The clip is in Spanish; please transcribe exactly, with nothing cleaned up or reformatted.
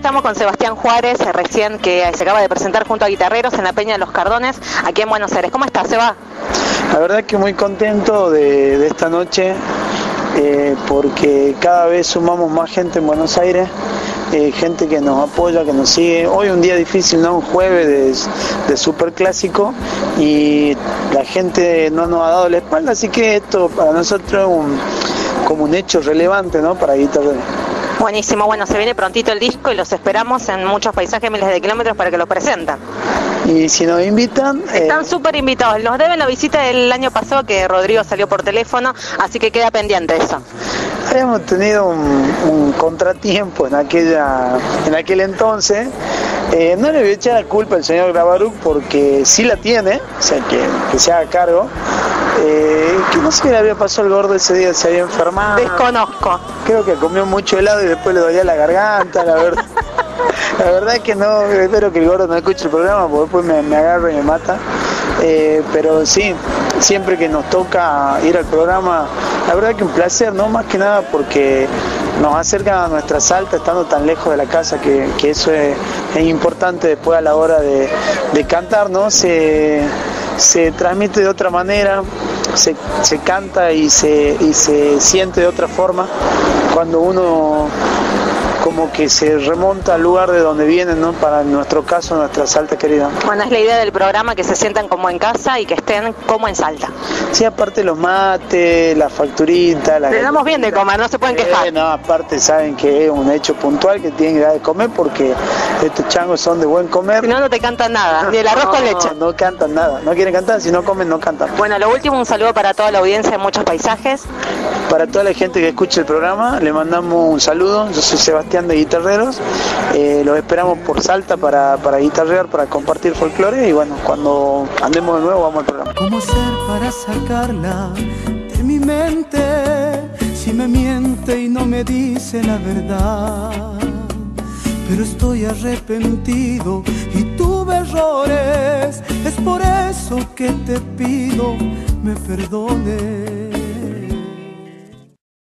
estamos con Sebastián Juárez, eh, recién que se acaba de presentar junto a Guitarreros en la Peña de los Cardones, aquí en Buenos Aires. ¿Cómo estás, Seba? La verdad que muy contento de, de esta noche, eh, porque cada vez sumamos más gente en Buenos Aires, eh, gente que nos apoya, que nos sigue. Hoy un día difícil, ¿no? Un jueves de, de superclásico y la gente no nos ha dado la espalda, así que esto para nosotros es un, como un hecho relevante, ¿no? Para Guitarreros. Buenísimo, bueno, se viene prontito el disco y los esperamos en muchos paisajes, miles de kilómetros para que lo presenten. Y si nos invitan... Están eh... súper invitados, nos deben la visita del año pasado que Rodrigo salió por teléfono, así que queda pendiente eso. Habíamos tenido un, un contratiempo en aquella en aquel entonces. Eh, no le voy a echar la culpa al señor Grabaruk porque sí la tiene, o sea, que, que se haga cargo. Eh, que no sé qué le había pasado al gordo ese día, se había enfermado. Desconozco. Creo que comió mucho helado y después le dolía la garganta, la verdad. La verdad es que no, espero que el gordo no escuche el programa porque después me, me agarra y me mata. Eh, pero sí, siempre que nos toca ir al programa, la verdad que un placer, ¿no? Más que nada porque nos acercan a nuestra Salta estando tan lejos de la casa, que, que eso es, es importante después a la hora de, de cantar, ¿no? Se, se transmite de otra manera, se, se canta y se, y se siente de otra forma cuando uno como que se remonta al lugar de donde vienen, ¿no? Para en nuestro caso, nuestra Salta querida. Bueno, es la idea del programa, que se sientan como en casa y que estén como en Salta. Sí, aparte los mates, la facturita... La Le damos bien de comer, no se pueden quejar. Eh, no, aparte saben que es un hecho puntual que tienen que dar de comer porque estos changos son de buen comer. Si no, no te cantan nada, ni el arroz no, con leche. No, no cantan nada, no quieren cantar, si no comen, no cantan. Bueno, lo último, un saludo para toda la audiencia de Muchos Paisajes. Para toda la gente que escucha el programa, le mandamos un saludo. Yo soy Sebastián de Guitarreros. Eh, los esperamos por Salta para, para guitarrear, para compartir folclore y bueno, cuando andemos de nuevo vamos al programa. ¿Cómo hacer para sacarla de mi mente si me miente y no me dice la verdad? Pero estoy arrepentido y tuve errores, es por eso que te pido me perdones.